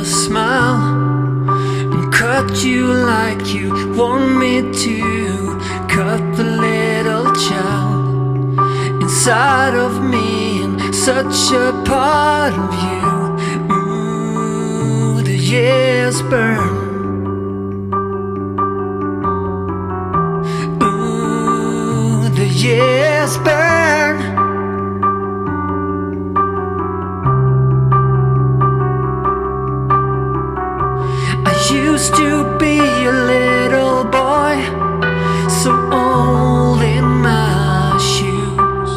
a smile and cut you like you want me to cut the little child inside of me, and such a part of you. Ooh, the years burn. Ooh, the years burn. I used to be a little boy, so old in my shoes,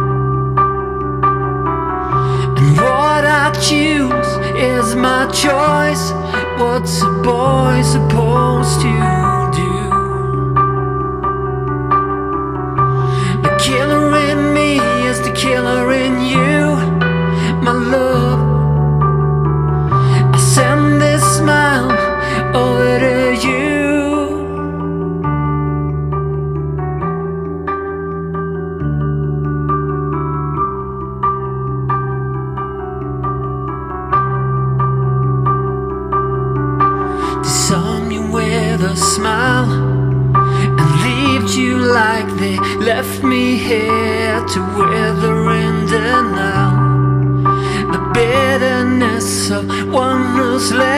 and what I choose is my choice. What's a boy supposed to do? The killer in me is the killer in you, my love. I send this smile over to you. Disarm you with a smile and leave you like they left me here to wither in denial. The bitterness of one who's left